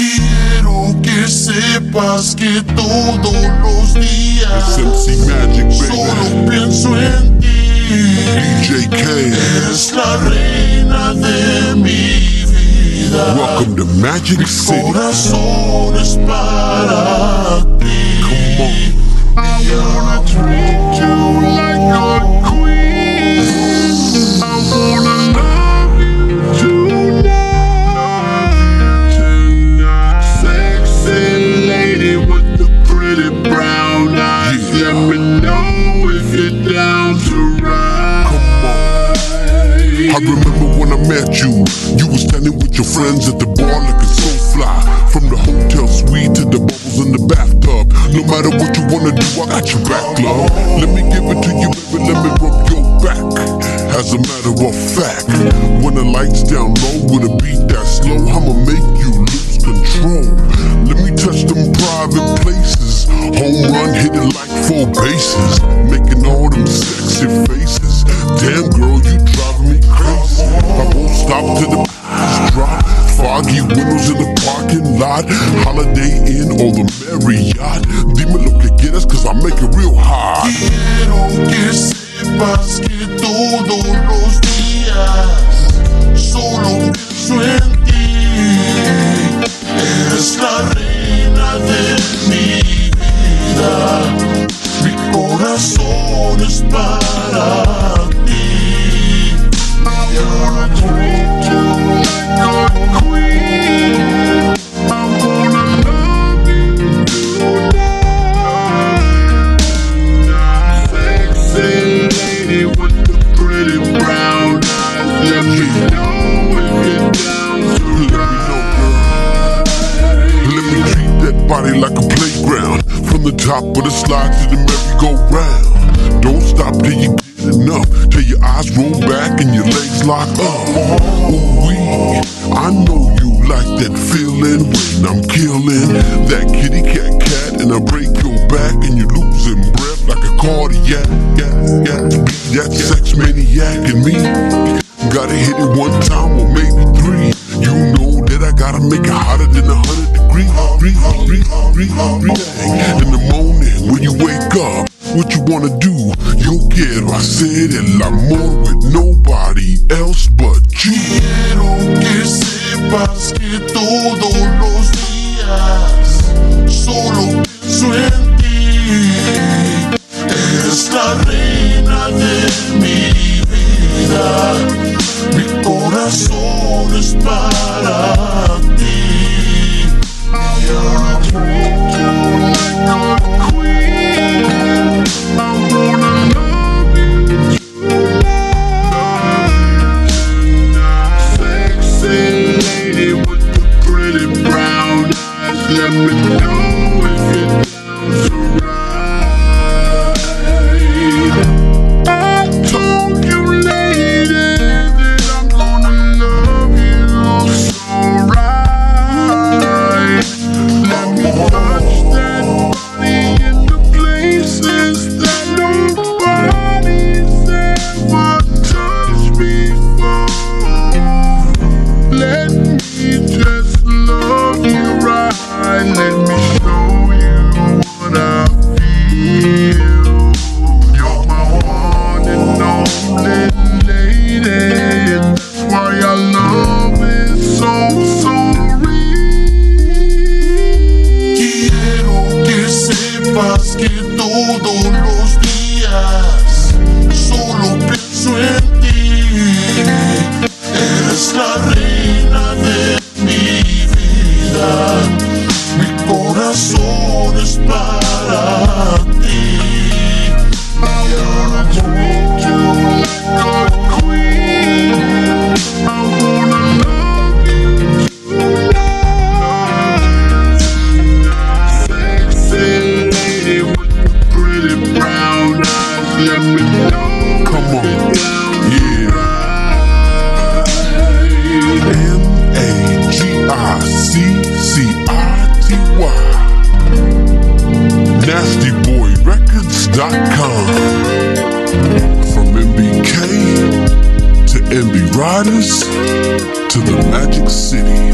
Quiero que sepas que todos los días MC Magic, baby. solo pienso en ti. DJ K. Eres la reina de mi vida. Welcome to Magic Mi City. corazón es para ti. Come on. I wanna treat you like a queen. I wanna love you tonight. Sexy lady with the pretty brown eyes. Yeah. Let me know if you're down to ride. Come on. I remember when I met you. You were standing with your friends at the bar looking so fly. From the hotel suite to the bubbles in the bathtub. No matter what you wanna do, I got your back, love. Let me give it to you, baby, let me rub your back. As a matter of fact, when the lights down low with a beat that slow, I'ma make you lose control. Let me touch them private places. Home run, hit it like 4 bases. Making all them sexy faces. Damn girl, you driving me crazy. I won't stop till the drop. Foggy windows in the parking lot. Holiday Inn or the Marriott. Dime lo que quieras cause I make it real hot. Quiero que sepas que todos los días solo pienso en ti. Eres la reina de mi vida. Mi corazón es para ti. I wanna treat you like a queen. I wanna love you tonight. Sexy lady with the pretty brown eyes. Let me know if you're down to ride. Let me treat that body like a playground. From the top of the slide to the merry-go-round. Don't stop till you get enough. Till your eyes roll back and your legs lock up. Ooh-wee, I know you like that feeling when I'm killing that kitty cat and I break your back and you're losing breath like a cardiac. That sex maniac in me. Gotta hit it 1 time or maybe 3. You know that I gotta make it hotter than 100 degrees. In the morning when you wake up, what you wanna do? Yo quiero hacer el amor with nobody else but you. Quiero que sepas que todos los días solo pienso en ti. Eres la reina de mi vida. Mi corazón es para ti. I wanna treat you like a queen. I wanna love you tonight. Sexy lady with the pretty brown eyes. Let me know if you're down to ride. I told you, lady, that I'm gonna love you so right. Let me touch that body in the places that nobody's ever touched before. Let me just love you right. Let me show you what I feel. You're my one and only lady, and that's why our love is so real. Quiero que sepas que todos los días solo pienso en ti. Eres la reina de mi vida. Mi corazón es para ti. I wanna treat you like a queen. I wanna love you tonight. Sexy lady with the pretty brown eyes. Let me know. Come on. if you're down to Yeah. ride. NastyBoyRecords.com. From MBK to MB Riders to the Magic City.